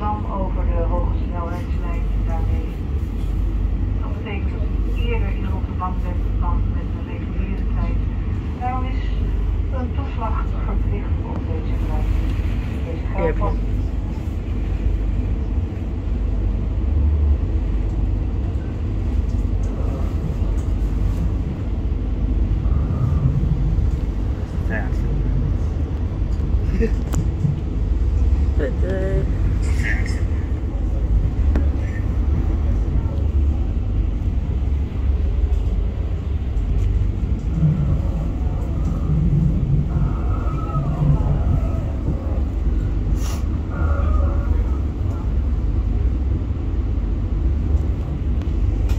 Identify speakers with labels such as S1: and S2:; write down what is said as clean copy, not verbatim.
S1: Rotterdam over de hoge snelheidslijn daarmee. Dat betekent dat u eerder in Rotterdam bent dan met de reguliere tijd. Daarom is een toeslag verplicht op deze lijn. Deze geldt pas.
S2: Fast.